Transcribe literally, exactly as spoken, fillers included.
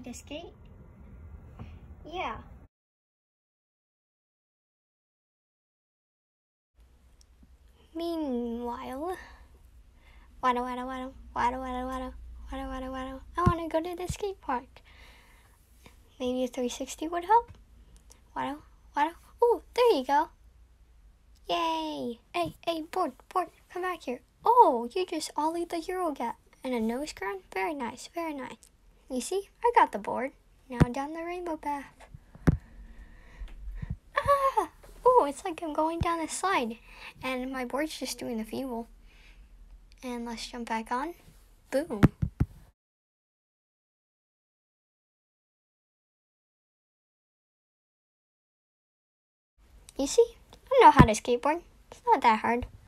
me to skate? Yeah. Meanwhile, waddle, waddle, waddle, waddle, waddle, waddle, waddle, waddle, waddle. I want to go to the skate park. Maybe a three sixty would help. Waddle, waddle. Oh, there you go. Yay! Hey, hey, board, board, come back here. Oh, you just ollied the Euro gap and a nose grind. Very nice, very nice. You see, I got the board. Now down the rainbow path. Ah! Oh, it's like I'm going down a slide, and my board's just doing the fuel. And let's jump back on. Boom. You see, I know how to skateboard. It's not that hard.